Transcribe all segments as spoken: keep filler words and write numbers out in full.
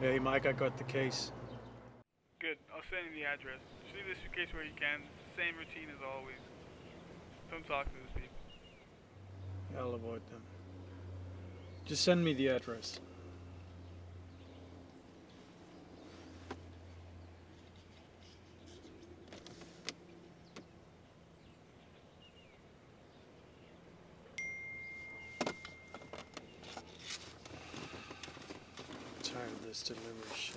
Hey, Mike, I got the case. Good. I'll send you the address. Just leave the suitcase where you can. Same routine as always. Don't talk to those people. I'll avoid them. Just send me the address. I'm tired of this delivery shit.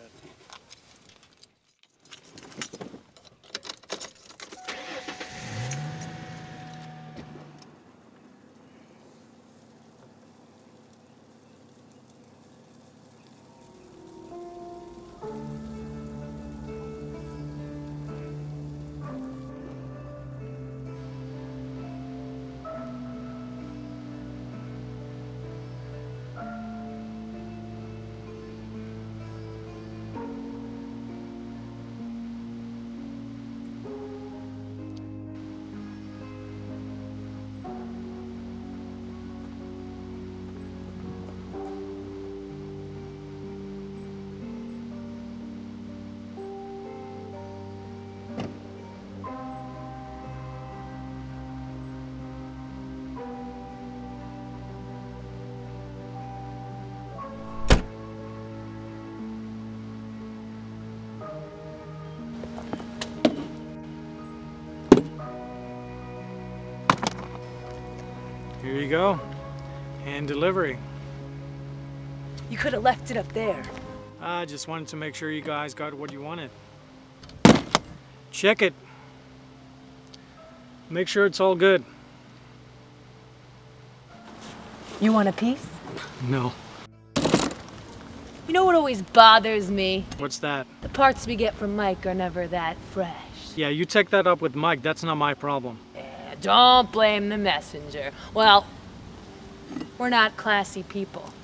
Here you go. Hand delivery. You could have left it up there. I just wanted to make sure you guys got what you wanted. Check it. Make sure it's all good. You want a piece? No. You know what always bothers me? What's that? The parts we get from Mike are never that fresh. Yeah, you take that up with Mike. That's not my problem. Yeah, don't blame the messenger. Well, we're not classy people.